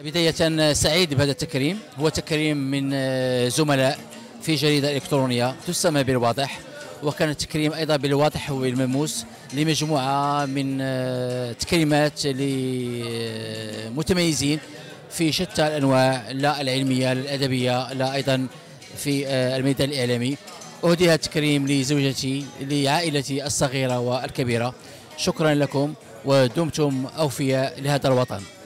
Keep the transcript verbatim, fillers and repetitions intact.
بداية سعيد بهذا التكريم، هو تكريم من زملاء في جريدة إلكترونية تسمى بالواضح، وكان التكريم أيضا بالواضح والملموس لمجموعة من تكريمات لمتميزين في شتى الأنواع، لا العلمية لا الأدبية لا أيضا في الميدان الإعلامي. أهدي التكريم لزوجتي لعائلتي الصغيرة والكبيرة. شكرا لكم ودمتم أوفياء لهذا الوطن.